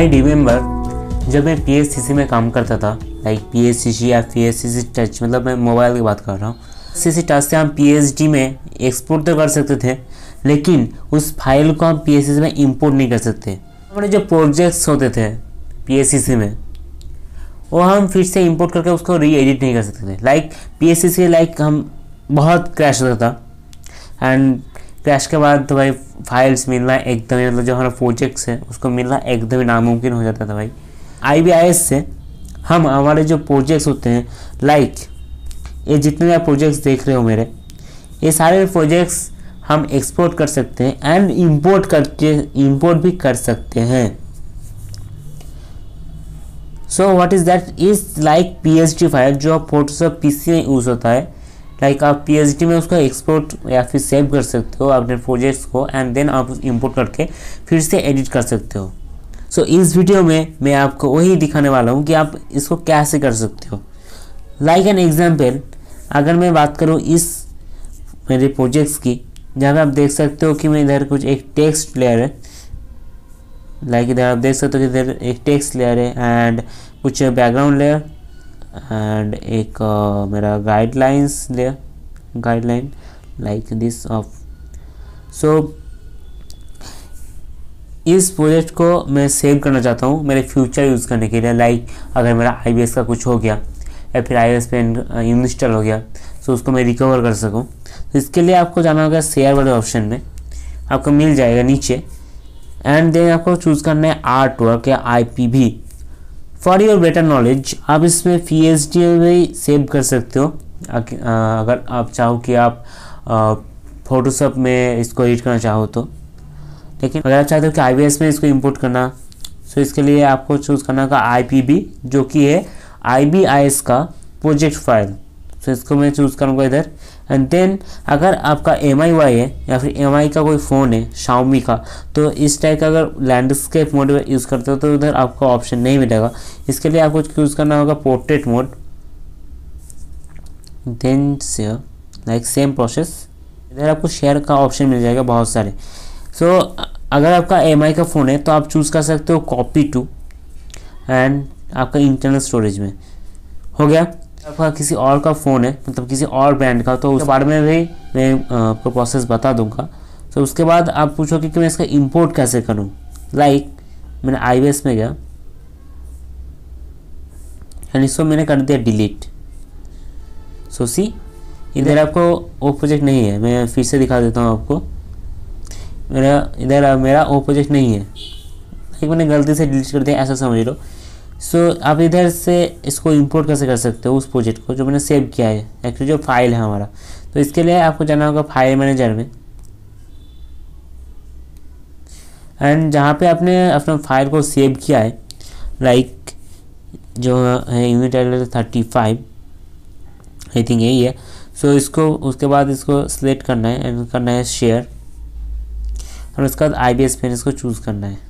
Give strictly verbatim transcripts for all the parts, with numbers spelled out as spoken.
I remember जब मैं P S C सी में काम करता था, like P S C C या P S C C touch, मतलब मैं मोबाइल की बात कर रहा हूँ। सी सी टच से हम पी एच डी में एक्सपोर्ट तो कर सकते थे, लेकिन उस फाइल को हम पी एस सी सी में इंपोर्ट नहीं कर सकते। हमारे जो प्रोजेक्ट्स होते थे पी एस सी सी में, वो हम फिर से इंपोर्ट करके उसको री एडिट नहीं कर सकते थे। Like P S C C like हम बहुत क्रैश होता था, एंड क्रैश के बाद तो भाई फाइल्स मिलना एकदम, मतलब जो हमारा प्रोजेक्ट्स है उसको मिलना एकदम ही नामुमकिन हो जाता था भाई। आई बी आई एस से हम हमारे जो प्रोजेक्ट्स होते हैं, लाइक ये जितने भी आप प्रोजेक्ट्स देख रहे हो मेरे, ये सारे प्रोजेक्ट्स हम एक्सपोर्ट कर सकते हैं एंड इंपोर्ट करके इंपोर्ट भी कर सकते हैं। So what is that is like P H D file जो फोटोशॉप पी सी में यूज़ होता है। लाइक आप पी एच डी में उसको एक्सपोर्ट या फिर सेव कर सकते हो अपने प्रोजेक्ट्स को, एंड देन आप इंपोर्ट करके फिर से एडिट कर सकते हो। सो so, इस वीडियो में मैं आपको वही दिखाने वाला हूँ कि आप इसको कैसे कर सकते हो। लाइक एन एग्जाम्पल, अगर मैं बात करूँ इस मेरे प्रोजेक्ट्स की, जहाँ पे आप देख सकते हो कि मैं इधर कुछ एक टेक्स्ट लेयर है, लाइक इधर आप देख सकते हो कि इधर एक टेक्स्ट लेयर है एंड कुछ बैकग्राउंड लेयर एंड एक uh, मेरा guidelines layer, guideline like this off. So इस प्रोजेक्ट को मैं सेव करना चाहता हूँ मेरे फ्यूचर यूज़ करने के लिए। लाइक अगर मेरा आई बी एस का कुछ हो गया या फिर आई बी एस पे इंस्टॉल हो गया, तो उसको मैं रिकवर कर सकूँ। तो इसके लिए आपको जाना होगा शेयर वाले ऑप्शन में, आपको मिल जाएगा नीचे, एंड देन आपको चूज़ करना है आर्ट वर्क या I P V. For your better knowledge आप इसमें पी एच डी में भी सेव कर सकते हो। अगर आप चाहो कि आप फोटोशॉप में इसको एडिट करना चाहो तो, लेकिन अगर आप चाहते हो कि आई बी एस में इसको इंपोर्ट करना, तो इसके लिए आपको चूज़ करना होगा आई पी वी, जो कि है आई बी आई एस का प्रोजेक्ट फाइल। तो इसको मैं चूज़ करूँगा इधर, एंड देन अगर आपका एम आई वाई है या फिर एम आई का कोई फ़ोन है शाओमी का, तो इस टाइप का अगर लैंडस्केप मोड में यूज़ करते हो तो उधर आपको ऑप्शन नहीं मिलेगा। इसके लिए आपको चूज़ करना होगा portrait mode, then share, like same process. इधर आपको शेयर का ऑप्शन मिल जाएगा बहुत सारे। सो so, अगर आपका एम आई का फ़ोन है तो आप चूज़ कर सकते हो कॉपी टू, एंड आपका इंटरनल स्टोरेज में हो गया। आपका किसी और का फ़ोन है, मतलब किसी और ब्रांड का, तो उसके बारे में भी मैं आपको प्रोसेस बता दूंगा। तो उसके बाद आप पूछोगे कि मैं इसका इंपोर्ट कैसे करूं। लाइक मैंने आई बी एस में गया एंड इसको मैंने कर दिया डिलीट। सो सी इधर आपको वो प्रोजेक्ट नहीं है, मैं फिर से दिखा देता हूँ आपको। मेरा इधर मेरा वो प्रोजेक्ट नहीं है, लाइक मैंने गलती से डिलीट कर दिया, ऐसा समझ लो। सो so, आप इधर से इसको इंपोर्ट कैसे कर सकते हो उस प्रोजेक्ट को जो मैंने सेव किया है, एक्चुअली जो फाइल है हमारा। तो इसके लिए आपको जाना होगा फाइल मैनेजर में, एंड जहाँ पे आपने अपना फाइल को सेव किया है, लाइक जो है unit L thirty five I think यही है। सो so, इसको उसके बाद इसको सिलेक्ट करना है एंड करना है शेयर, और उसके बाद आई बी एस पेन इसको चूज़ करना है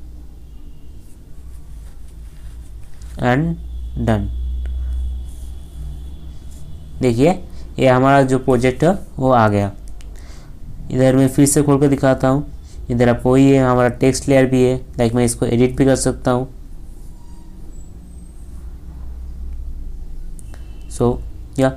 एंड डन। देखिए ये हमारा जो प्रोजेक्ट है वो आ गया। इधर मैं फिर से खोल कर दिखाता हूँ। इधर आपको वही है, हमारा टेक्स्ट लेयर भी है, लाइक मैं इसको एडिट भी कर सकता हूँ। सो या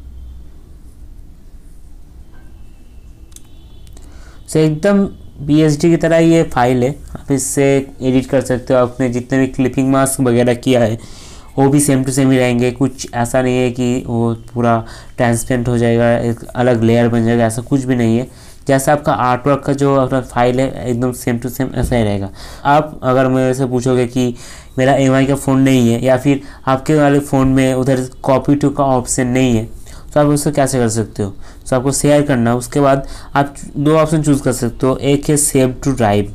सो एकदम पी एच डी की तरह ये फाइल है, आप इससे एडिट कर सकते हो। आपने जितने भी क्लिपिंग मास्क वगैरह किया है वो भी सेम टू सेम ही रहेंगे। कुछ ऐसा नहीं है कि वो पूरा ट्रांसपेरेंट हो जाएगा, एक अलग लेयर बन जाएगा, ऐसा कुछ भी नहीं है। जैसा आपका आर्ट वर्क का जो अपना फाइल है एकदम सेम टू सेम ऐसा ही रहेगा। आप अगर मेरे से पूछोगे कि मेरा एम आई का फ़ोन नहीं है या फिर आपके वाले फ़ोन में उधर कॉपी टू का ऑप्शन नहीं है, तो आप उसको कैसे कर सकते हो। तो आपको शेयर करना, उसके बाद आप दो ऑप्शन चूज़ कर सकते हो। एक है सेव टू ड्राइव,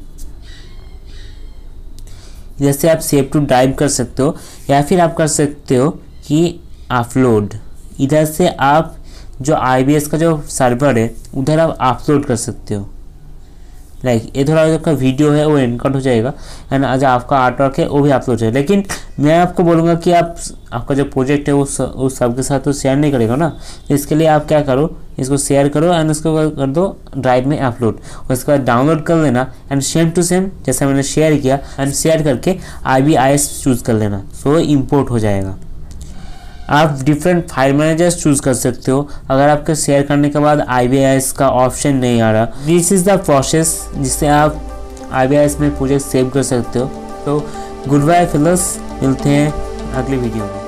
जैसे आप सेव टू ड्राइव कर सकते हो, या फिर आप कर सकते हो कि अपलोड। इधर से आप जो आई बी एस का जो सर्वर है उधर आप अपलोड कर सकते हो। लाइक ये थोड़ा जो आपका वीडियो है वो इनकट हो जाएगा एंड जो आपका आर्ट वर्क है वो भी अपलोड हो जाएगा। लेकिन मैं आपको बोलूँगा कि आप आपका जो प्रोजेक्ट है वो स, उस सबके साथ तो शेयर नहीं करेगा ना, तो इसके लिए आप क्या करो, इसको शेयर करो एंड उसको कर दो ड्राइव में अपलोड, उसके बाद डाउनलोड कर लेना एंड सेम टू सेम जैसा मैंने शेयर किया एंड शेयर करके I B I S choose कर लेना, सो इंपोर्ट हो जाएगा। आप डिफरेंट फाइल मैनेजर्स चूज़ कर सकते हो अगर आपके शेयर करने के बाद आई बी आई एस का ऑप्शन नहीं आ रहा। दिस इज़ द प्रोसेस जिससे आप आई बी आई एस में प्रोजेक्ट सेव कर सकते हो। तो गुड बाय फिलर्स, मिलते हैं अगली वीडियो में।